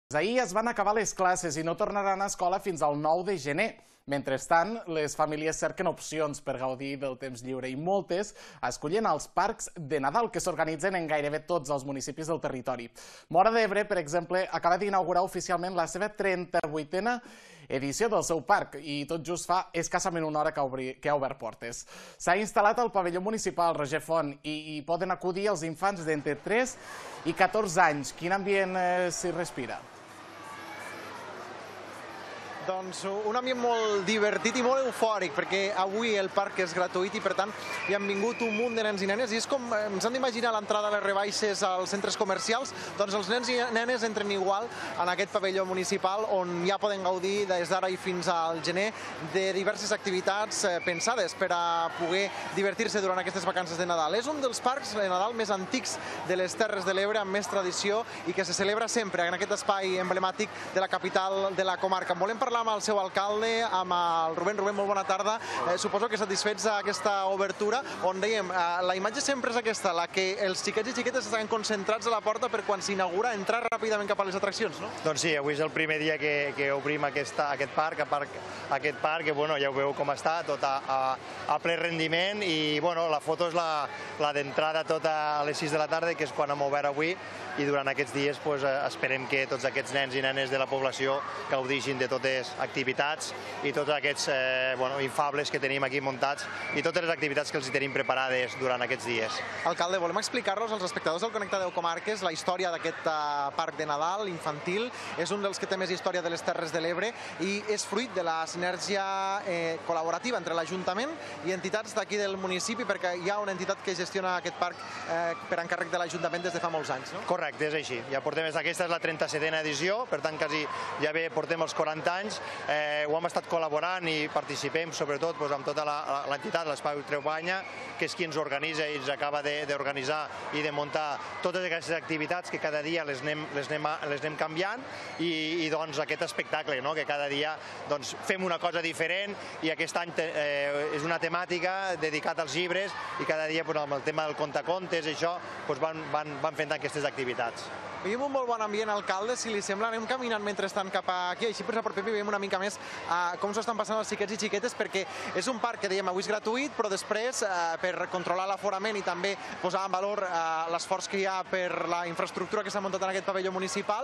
Ahir es van acabar les classes i no tornaran a escola fins al 9 de gener. Mentrestant, les famílies cerquen opcions per gaudir del temps lliure i moltes escollen els parcs de Nadal que s'organitzen en gairebé tots els municipis del territori. Móra d'Ebre, per exemple, acaba d'inaugurar oficialment la seva 38a edició del seu parc i tot just fa escassament una hora que ha obert portes. S'ha instal·lat al pavelló municipal Roger Font i hi poden acudir els infants d'entre 3 i 14 anys. Quin ambient s'hi respira? Doncs un ambient molt divertit i molt eufòric, perquè avui el parc és gratuït i per tant hi han vingut un munt de nens i nenes i és com ens han d'imaginar l'entrada a les rebaixes als centres comercials, doncs els nens i nenes entren igual en aquest pavelló municipal on ja poden gaudir des d'ara i fins al gener de diverses activitats pensades per a poder divertir-se durant aquestes vacances de Nadal. És un dels parcs de Nadal més antics de les Terres de l'Ebre, amb més tradició i que se celebra sempre en aquest espai emblemàtic de la capital de la comarca. Volem parlar amb el seu alcalde, amb el Rubén. Rubén, molt bona tarda. Suposo que satisfets d'aquesta obertura, on dèiem, la imatge sempre és aquesta, la que els xiquets i xiquetes estan concentrats a la porta per quan s'inaugura entrar ràpidament cap a les atraccions, no? Doncs sí, avui és el primer dia que obrim aquest parc, que ja ho veu com està, tot a ple rendiment i la foto és la d'entrada tot a les 6 de la tarda, que és quan hem obert avui, i durant aquests dies esperem que tots aquests nens i nenes de la població gaudixin de totes activitats i tots aquests infables que tenim aquí muntats i totes les activitats que els tenim preparades durant aquests dies. Alcalde, volem explicar-los als espectadors del Connecta 10 Comarques la història d'aquest parc de Nadal infantil. És un dels que té més història de les Terres de l'Ebre i és fruit de la sinergia col·laborativa entre l'Ajuntament i entitats d'aquí del municipi, perquè hi ha una entitat que gestiona aquest parc per encàrrec de l'Ajuntament des de fa molts anys, no? Correcte, és així. Ja portem, aquesta és la 37a edició, per tant quasi ja portem els 40 anys. Ho hem estat col·laborant i participem sobretot amb tota l'entitat, l'Espai Trebanya, que és qui ens organitza i ens acaba d'organitzar i de muntar totes aquestes activitats que cada dia les anem canviant i aquest espectacle, que cada dia fem una cosa diferent i aquest any és una temàtica dedicada als llibres i cada dia amb el tema del contacontes i això van fent aquestes activitats. Veiem un molt bon ambient, alcalde, si li sembla, anem caminant mentrestant cap aquí, així ens apropem i veiem una mica més com s'ho estan passant els xiquets i xiquetes, perquè és un parc que dèiem avui és gratuït, però després, per controlar l'aforament i també posar en valor l'esforç que hi ha per la infraestructura que s'ha muntat en aquest pavelló municipal,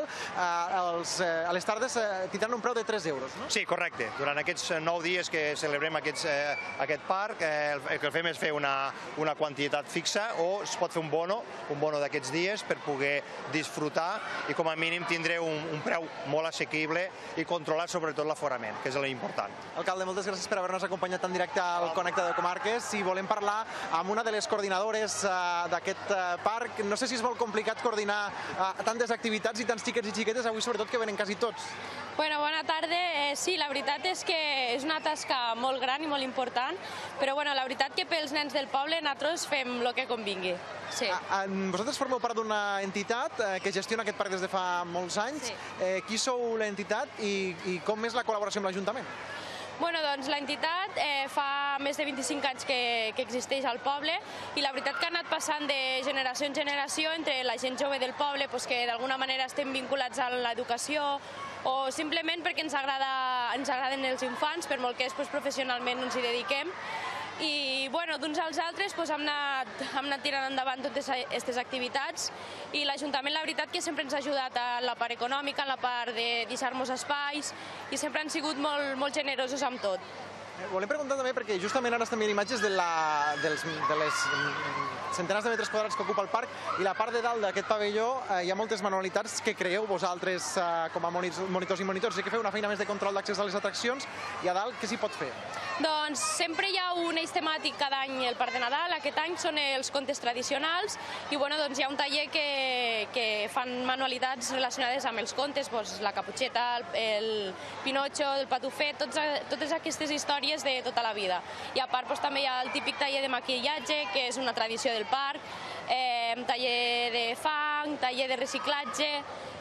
a les tardes tindran un preu de 3 euros, no? Sí, correcte. Durant aquests 9 dies que celebrem aquest parc, el que fem és fer una quantitat fixa o es pot fer un bono d'aquests dies per poder disfrutar i com a mínim tindré un preu molt assequible i controlar sobretot l'aforament, que és l'important. Alcalde, moltes gràcies per haver-nos acompanyat tan directe al Connecta 10 Comarques. Si volem parlar amb una de les coordinadores d'aquest parc, no sé si és molt complicat coordinar tantes activitats i tants xiquets i xiquetes, avui sobretot que venen quasi tots. Bueno, bona tarda. Sí, la veritat és que és una tasca molt gran i molt important, però la veritat que pels nens del poble nosaltres fem el que convingui. Sí. Vosaltres formeu part d'una entitat que gestiona aquest parc des de fa molts anys. Qui sou l'entitat i com és la col·laboració amb l'Ajuntament? Doncs l'entitat fa més de 25 anys que existeix al poble i la veritat que ha anat passant de generació en generació entre la gent jove del poble que d'alguna manera estem vinculats a l'educació o simplement perquè ens agraden els infants, per molt que després professionalment ens hi dediquem. I d'uns als altres hem anat tirant endavant totes aquestes activitats i l'Ajuntament la veritat que sempre ens ha ajudat en la part econòmica, en la part de deixar-nos espais i sempre han sigut molt generosos amb tot. Volem preguntar també, perquè justament ara estem veient imatges de les centenars de metres quadrats que ocupa el parc i la part de dalt d'aquest pavelló hi ha moltes manualitats que creeu vosaltres com a monitors i monitors. Sé que feu una feina més de control d'accés a les atraccions i a dalt què s'hi pot fer? Doncs sempre hi ha un eix temàtic cada any al Parc de Nadal. Aquest any són els contes tradicionals i hi ha un taller que fan manualitats relacionades amb els contes, la Caputxeta, el Pinotxo, el Patufet, totes aquestes històries de tota la vida. I a part també hi ha el típic taller de maquillatge, que és una tradició del parc, taller de fang, taller de reciclatge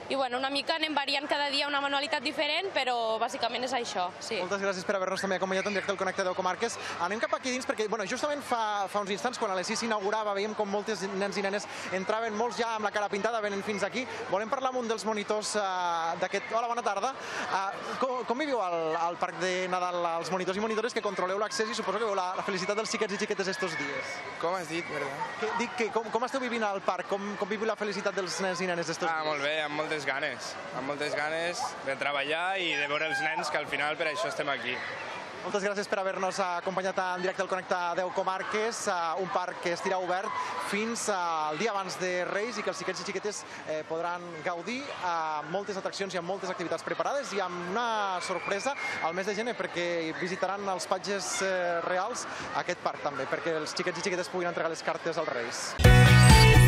i bueno, una mica anem variant cada dia una manualitat diferent, però bàsicament és això, sí. Moltes gràcies per haver-nos també acompanyat en directe al Connecta 10 Comarques. Anem cap aquí dins perquè, justament fa uns instants, quan a les 6 s'inaugurava, veiem com moltes nens i nenes entraven, molts ja amb la cara pintada, venen fins aquí. Volem parlar amb un dels monitors d'aquest... Hola, bona tarda. Com viviu al Parc de Nadal els monitors i monitores que controleu l'accés i suposo que veu la felicitat dels xiquets i xiquetes estos dies? Com has dit, verdad? Dic que com esteu vivint al parc? Com viviu la felicitat dels nens i nenes estos dies? Molt bé, amb moltes ganes de treballar i de veure els nens, que al final per això estem aquí. Moltes gràcies per haver-nos acompanyat en directe al Connecta 10 Comarques, un parc que estirà obert fins al dia abans de Reis i que els xiquets i xiquetes podran gaudir amb moltes atraccions i amb moltes activitats preparades i amb una sorpresa al mes de gener perquè visitaran els patges reals aquest parc també, perquè els xiquets i xiquetes puguin entregar les cartes als Reis.